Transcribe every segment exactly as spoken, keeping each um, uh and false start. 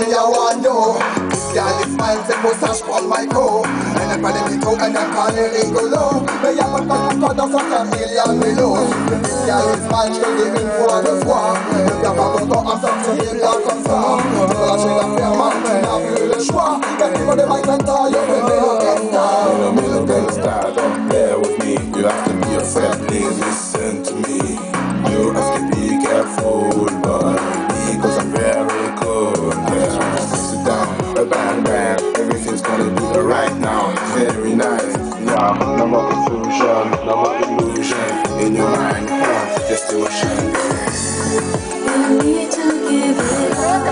me I want you. This girl is mine, c'est moustache pour my co. Elle n'est pas des mythos, elle n'est pas les rigolos. Mais y'a pas de temps pour toi dans sa famille, y'a mélo. This girl is mine, j'te le dis une fois, deux fois. Ne viens pas content à sortir des bras comme ça. Tu peux lâcher l'affaire, man, tu n'as plus le choix. Quand tu vas de Mike Venta, yo, le mélo Gangsta. In the middle gangsta, don't play with me. You have to be a friend, please listen to me. You have to be careful, but because I'm very cool. Yeah, sit down, a bang bang, everything's gonna be alright now. It's very nice. Yeah, no more confusion, no more illusion in your mind. Yeah, just do a shine. You need to give it up.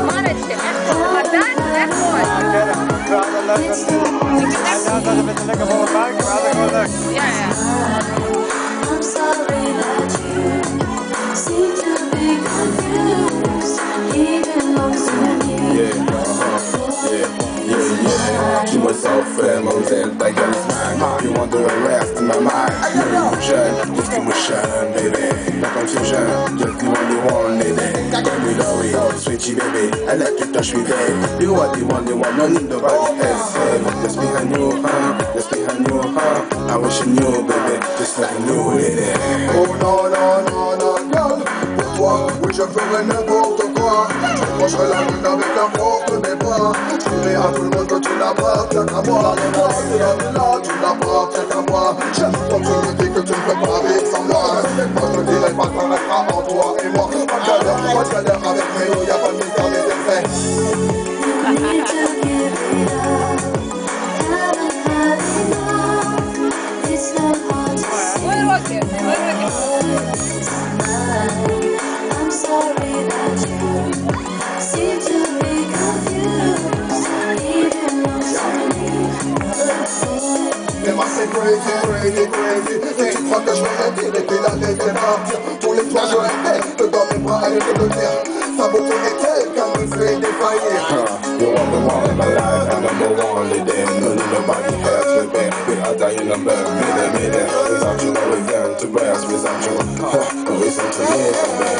It's I'm sorry that you seem to be confused, even lost in me. Yeah, uh-huh. yeah, yeah, yeah. She was so famous and like a man. You want the rest in my mind. Illusion, just emotion, baby. No confusion, just the one you want, baby. Get me the way, switchy, baby. I let you touch me, baby. You are the one, the one, no need nobody else. Just behind you, huh? Just behind you, huh? I wish you knew, baby. Just like you knew, lady. Oh non, non, non, non, girl. Pour toi, oui, je ferai n'importe quoi. Je pencherai la lune avec la force de mes bras. Je dirai à tout le monde que tu n'appartiens qu'à moi. Et moi, c'est là, là, tu n'appartiens qu'à moi. J'aime quand tu me dis que tu ne peux pas vivre sans moi. Moi, je dirai pas que ça restera en toi et moi. Pas de galère, pas de galère avec Mélo, y'a pas de mystère, des effets. You need to give it up. Haven't had enough. It's not hard to see. I'm sorry that you seem to be confused, even lost in me. Mais moi c'est crazy, crazy, crazy. C'est une fois que je me retire et puis la laisser partir. Tous les soirs je rêvais de dans mes bras et de te dire sa beauté est telle qu'elle me fait défaillir. You are the one in my life and I'm the one leading. No need nobody else with me. We are dying on the minute, minute. Without you, no return to rest. Without you, listen to me.